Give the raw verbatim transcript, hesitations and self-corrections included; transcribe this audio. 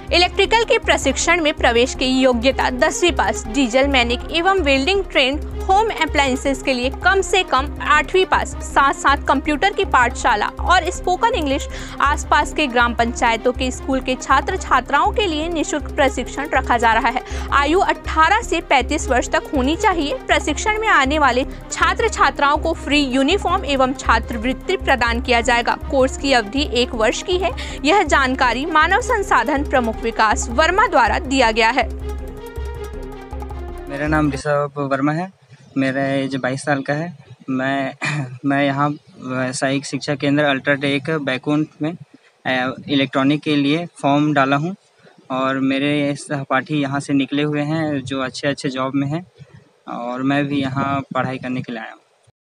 Electrical के प्रशिक्षण में प्रवेश की योग्यता दसवीं पास, डीजल मैनिक एवं वेल्डिंग ट्रेंड, होम अप्लायंसेस के लिए कम से कम आठवीं पास, साथ साथ कंप्यूटर की पाठशाला और स्पोकन इंग्लिश आसपास के ग्राम पंचायतों के स्कूल के छात्र छात्राओं के लिए निःशुल्क प्रशिक्षण रखा जा रहा है। आयु अठारह से पैंतीस वर्ष तक होनी चाहिए। प्रशिक्षण में आने वाले छात्र छात्राओं को फ्री यूनिफॉर्म एवं छात्रवृत्ति प्रदान किया जाएगा। कोर्स की अवधि एक वर्ष की है। यह जानकारी मानव संसाधन प्रमुख विकास वर्मा द्वारा दिया गया है। मेरा नाम ऋषभ वर्मा है। मेरा एज बाईस साल का है। मैं मैं यहाँ व्यावसायिक शिक्षा केंद्र अल्ट्राटेक बैकुंठ में इलेक्ट्रॉनिक के लिए फॉर्म डाला हूँ और मेरे सहपाठी यहाँ से निकले हुए हैं जो अच्छे अच्छे जॉब में हैं और मैं भी यहाँ पढ़ाई करने के लिए आया हूँ।